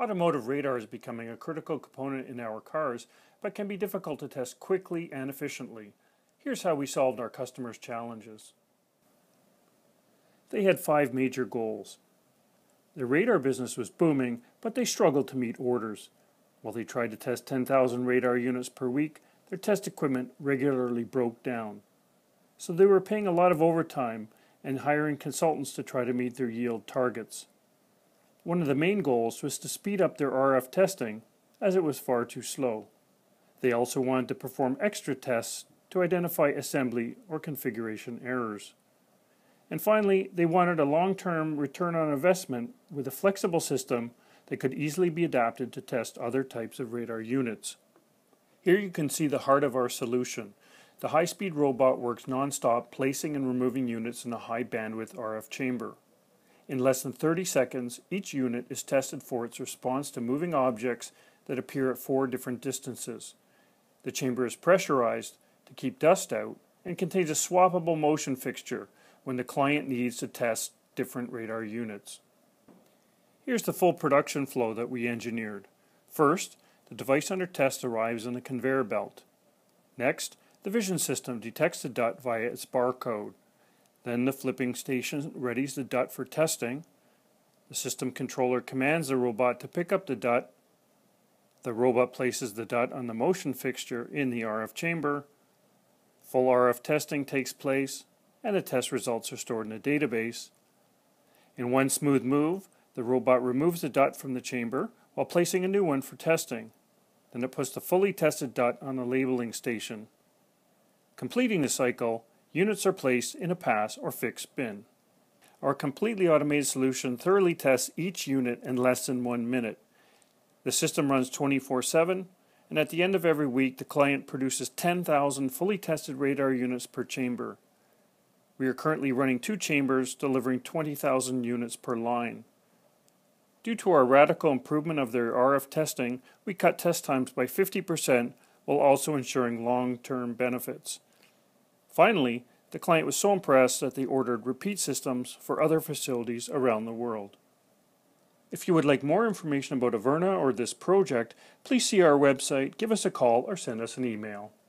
Automotive radar is becoming a critical component in our cars, but can be difficult to test quickly and efficiently. Here's how we solved our customers' challenges. They had 5 major goals. Their radar business was booming, but they struggled to meet orders. While they tried to test 10,000 radar units per week, their test equipment regularly broke down. So they were paying a lot of overtime and hiring consultants to try to meet their yield targets. One of the main goals was to speed up their RF testing, as it was far too slow. They also wanted to perform extra tests to identify assembly or configuration errors. And finally, they wanted a long-term return on investment with a flexible system that could easily be adapted to test other types of radar units. Here you can see the heart of our solution. The high-speed robot works non-stop, placing and removing units in a high-bandwidth RF chamber. In less than 30 seconds, each unit is tested for its response to moving objects that appear at 4 different distances. The chamber is pressurized to keep dust out and contains a swappable motion fixture when the client needs to test different radar units. Here's the full production flow that we engineered. First, the device under test arrives on the conveyor belt. Next, the vision system detects the DUT via its barcode. Then the flipping station readies the DUT for testing. The system controller commands the robot to pick up the DUT. The robot places the DUT on the motion fixture in the RF chamber. Full RF testing takes place, and the test results are stored in a database. In one smooth move, the robot removes the DUT from the chamber while placing a new one for testing. Then it puts the fully tested DUT on the labeling station. Completing the cycle, units are placed in a pass or fixed bin. Our completely automated solution thoroughly tests each unit in less than 1 minute. The system runs 24/7, and at the end of every week, the client produces 10,000 fully tested radar units per chamber. We are currently running 2 chambers, delivering 20,000 units per line. Due to our radical improvement of their RF testing, we cut test times by 50% while also ensuring long-term benefits. Finally, the client was so impressed that they ordered repeat systems for other facilities around the world. If you would like more information about Averna or this project, please see our website, give us a call, or send us an email.